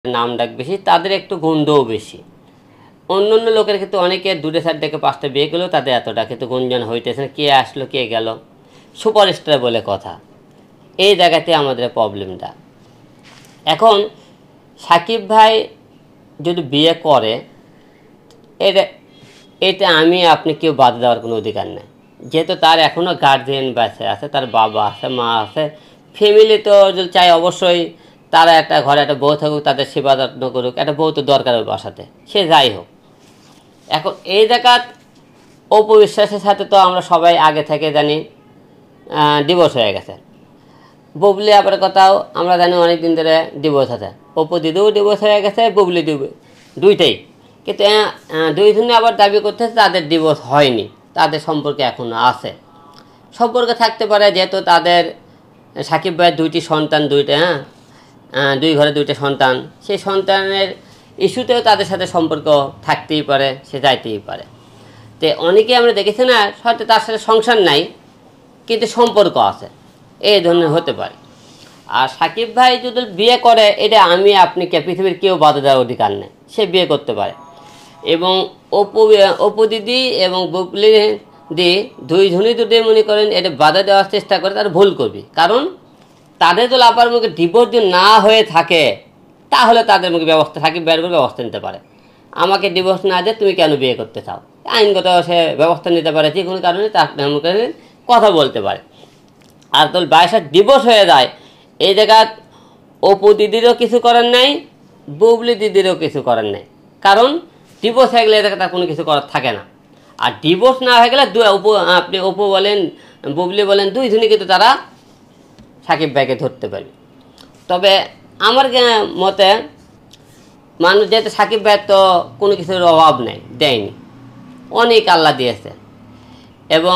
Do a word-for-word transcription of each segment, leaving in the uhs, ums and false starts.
নাম ডাক বেশি, তাদের একটু গন্ধও বেশি। অন্য অন্য লোকের ক্ষেত্রে অনেকে দুটো চার ডেকে পাঁচটা বিয়ে করলেও তাদের এতটা কিন্তু গুঞ্জন হইতেছে না, কে আসলো কে গেল, সুপারস্টার বলে কথা। এই জায়গাতে আমাদের প্রবলেমটা। এখন সাকিব ভাই যদি বিয়ে করে, এটা এটা আমি আপনি কেউ বাদ দেওয়ার কোনো অধিকার নেই, যেহেতু তার এখনও গার্জিয়ান বেঁচে আছে, তার বাবা আছে, মা আছে, ফ্যামিলি তো যদি চাই অবশ্যই তারা একটা ঘরে একটা বউ থাকুক, তাদের সেবা যত্ন করুক, একটা বউ তো দরকার হবে বাসাতে, সে যাই হোক। এখন এই জায়গাত অপু বিশ্বাসের সাথে তো আমরা সবাই আগে থেকে জানি ডিভোর্স হয়ে গেছে। বুবলি আবার কথাও আমরা জানি অনেক দিন ধরে ডিভোর্স আছে, অপু দিদিও ডিভোর্স হয়ে গেছে, বুবলি দিদি দুইটাই। কিন্তু দুইজনে আবার দাবি করতেছে তাদের ডিভোর্স হয়নি, তাদের সম্পর্কে এখনও আছে, সম্পর্কে থাকতে পারে, যেহেতু তাদের সাকিব ভাইয়ের দুইটি সন্তান, দুইটা হ্যাঁ দুই ঘরে দুইটা সন্তান, সেই সন্তানের ইস্যুতেও তাদের সাথে সম্পর্ক থাকতেই পারে, সে যাইতেই পারে। তো অনেকেই আমরা দেখেছি না, হয়তো তার সাথে সংসার নাই কিন্তু সম্পর্ক আছে, এই ধরনের হতে পারে। আর সাকিব ভাই যদি বিয়ে করে, এটা আমি আপনি কে পৃথিবীর কেউ বাধা দেওয়ার অধিকার নেই, সে বিয়ে করতে পারে। এবং অপু অপু দিদি এবং বুবলি দি দুইজনই যদি মনে করেন এটা বাধা দেওয়ার চেষ্টা করে, তারা ভুল করবি। কারণ তাদের তো লাপার মুখে ডিভোর্স যদি না হয়ে থাকে, তাহলে তাদের মুখে ব্যবস্থা সাকিব ভাইয়ের উপর ব্যবস্থা নিতে পারে। আমাকে ডিভোর্স না দিয়ে তুমি কেন বিয়ে করতে চাও, আইনগত সে ব্যবস্থা নিতে পারে, যে কোনো কারণে তার মুখে কথা বলতে পারে। আর তোর বাইশের ডিভোর্স হয়ে যায়, এই জায়গা অপু দিদিরও কিছু করার নাই, বুবলি দিদিরও কিছু করার নাই। কারণ ডিভোর্স হয়ে গেলে এটাকে তার কোনো কিছু করার থাকে না। আর ডিভোর্স না হয়ে গেলে অপু আপনি অপু বলেন বুবলি বলেন দুইজনই কিন্তু তারা সাকিব ভাইকে ধরতে পারবে। তবে আমার মতে মানুষ যেহেতু সাকিব ভাইয়ের তো কোনো কিছুর অভাব নেই, দেয়নি, অনেক আল্লাহ দিয়েছে। এবং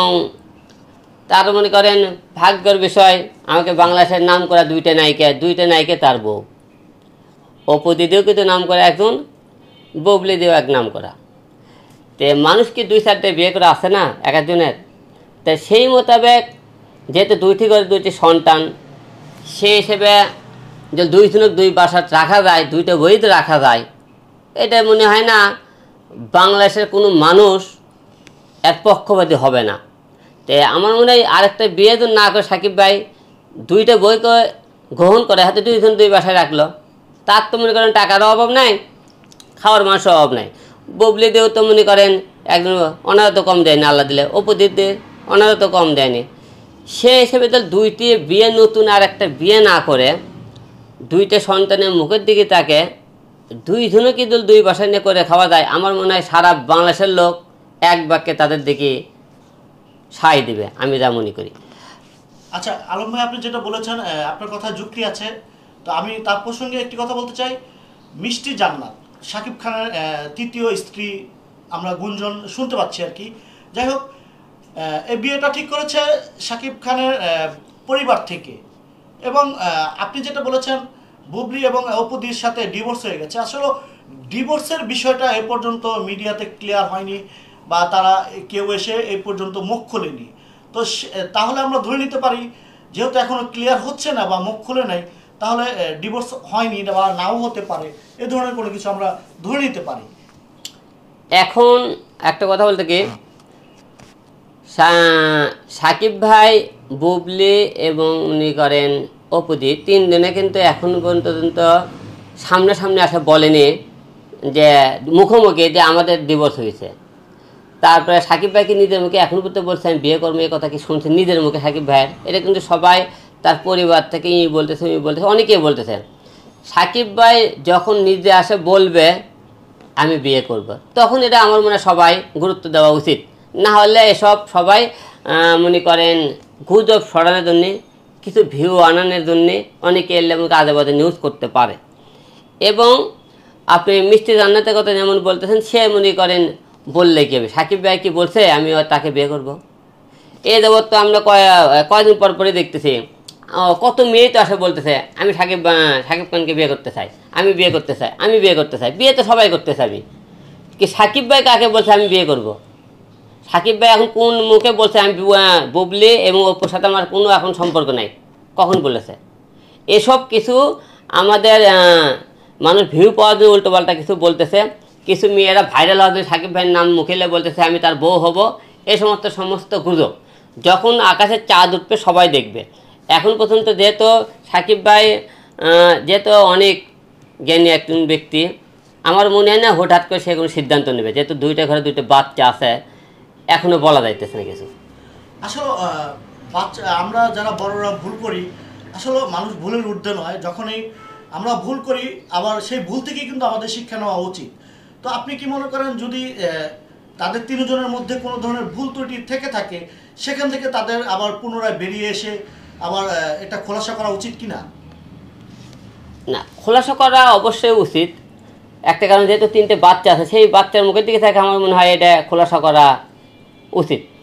তার মনে করেন ভাগ্যের বিষয়, আমাকে বাংলাদেশের নাম করা দুইটা নায়িকা, দুইটা নায়িকা তার বউ, অপু দিদিও কিন্তু নাম করা একজন, বুবলি দিয়েও এক নাম করা। তো মানুষ কি দুই চারটে বিয়ে করে আসে না এক একজনের? তো সেই মোতাবেক যেহেতু দুইটি করে দুইটি সন্তান, সেই হিসেবে যে দুইজনক দুই বাসা রাখা যায়, দুইটা বই তো রাখা যায়, এটা মনে হয় না বাংলাদেশের কোনো মানুষ এক পক্ষপাতী হবে না। তো আমার মনে হয় আরেকটা বিয়ে যদি না করে সাকিব ভাই দুইটা বইকে গ্রহণ করে, হাতে দুইজন দুই বাসায় রাখলো, তার তো মনে করেন টাকারও অভাব নাই, খাওয়ার মাংসের অভাব নাই। বুবলি দিয়েও তো মনে করেন একজন ওনারা তো কম দেয়নি, আল্লাহ দিলে অপু দিদি ওনারা তো কম দেয়নি। সে হিসেবে তো দুইটি বিয়ে নতুন আর একটা বিয়ে না করে দুইটা সন্তানের মুখের দিকে তাকে দুইজনে কিন্তু দুই বাসায় নিয়ে করে খাওয়া যায়, আমার মনে হয় সারা বাংলাদেশের লোক এক বাক্যে তাদের দিকে সায় দিবে, আমি যা মনে করি। আচ্ছা আলম ভাই, আপনি যেটা বলেছেন আপনার কথা যুক্তি আছে, তো আমি তার প্রসঙ্গে একটি কথা বলতে চাই। মিষ্টি জান্নাত শাকিব খানের তৃতীয় স্ত্রী, আমরা গুঞ্জন শুনতে পাচ্ছি আর কি। যাই হোক, এই বিয়েটা ঠিক করেছে শাকিব খানের পরিবার থেকে। এবং আপনি যেটা বলেছেন বুবলি এবং অপুদির সাথে ডিভোর্স হয়ে গেছে, আসলে ডিভোর্সের বিষয়টা এ পর্যন্ত মিডিয়াতে ক্লিয়ার হয়নি, বা তারা কেউ এসে এই পর্যন্ত মুখ খোলেনি। তো তাহলে আমরা ধরে নিতে পারি, যেহেতু এখনো ক্লিয়ার হচ্ছে না বা মুখ খুলে নাই, তাহলে ডিভোর্স হয়নি বা নাও হতে পারে, এ ধরনের কোনো কিছু আমরা ধরে নিতে পারি। এখন একটা কথা বলতে কি, সাকিব ভাই, বুবলি এবং উনি করেন অপুদি, তিনজনে কিন্তু এখন পর্যন্ত সামনাসামনি আসা বলেনি যে মুখোমুখি যে আমাদের ডিভোর্স হয়েছে। তারপরে সাকিব ভাইকে নিজের মুখে এখন পর্যন্ত বলছে আমি বিয়ে করবো, এই কথা কি শুনছেন নিজের মুখে সাকিব ভাইয়ের? এটা কিন্তু সবাই তার পরিবার থেকে ই বলতেছে, ই বলতেছে, অনেকেই বলতেছে। সাকিব ভাই যখন নিজে আসে বলবে আমি বিয়ে করব, তখন এটা আমার মনে হয় সবাই গুরুত্ব দেওয়া উচিত। না হলে এসব সবাই মনে করেন গুজব ছড়ানোর জন্যে, কিছু ভিউ আনানোর জন্যে অনেকে এলে আমাকে আজে বাজে নিউজ করতে পারে। এবং আপনি মিষ্টি জান্নাতের কথা যেমন বলতেছেন, সে মনে করেন বললে কি হবে, সাকিব ভাই কি বলছে আমি তাকে বিয়ে করব? এই যাবৎ তো আমরা কয় কয়দিন পর পরে দেখতেছি কত মেয়ে তো আসে বলতেছে আমি সাকিব সাকিব খানকে বিয়ে করতে চাই, আমি বিয়ে করতে চাই, আমি বিয়ে করতে চাই। বিয়ে তো সবাই করতে চাবি, কি সাকিব ভাই কাকে বলছে আমি বিয়ে করব? সাকিব ভাই এখন কোন মুখে বলছে আমি বুবলি এবং অপুর সাথে আমার কোনো এখন সম্পর্ক নাই, কখন বলেছে? এসব কিছু আমাদের মানুষ ভিউ পাওয়ার জন্য উল্টোপাল্টা কিছু বলতেছে, কিছু মেয়েরা ভাইরাল হওয়ার জন্য সাকিব ভাইয়ের নাম মুখেলে বলতেছে আমি তার বউ হব। এই সমস্ত সমস্ত গুজব, যখন আকাশে চাঁদ উঠবে সবাই দেখবে। এখন পর্যন্ত যেহেতু সাকিব ভাই আহ, যেহেতু অনেক জ্ঞানী একজন ব্যক্তি, আমার মনে হয় না হঠাৎ করে সে কোনো সিদ্ধান্ত নেবে, যেহেতু দুইটা ঘরে দুইটা বাচ্চা আছে, এখনও বলা যাইতেছে না কিছু। আসলে আহ, বাচ্চা আমরা যারা বড়রা ভুল করি, আসলে মানুষ ভুলের ঊর্ধ্বে নয়। যখনই আমরা ভুল করি আবার সেই ভুল থেকেই কিন্তু আমাদের শিক্ষা নেওয়া উচিত। তো আপনি কি মনে করেন যদি আহ, তাদের তিনজনের মধ্যে কোনো ধরনের ভুল ত্রুটি থেকে থাকে, সেখান থেকে তাদের আবার পুনরায় বেরিয়ে এসে আবার আহ, এটা খোলাসা করা উচিত কিনা? না, খোলাসা করা অবশ্যই উচিত। একটা কারণ যেহেতু তিনটে বাচ্চা আছে, সেই বাচ্চার মুখের দিকে থাকে আমার মনে হয় এটা খোলাসা করা উচিত।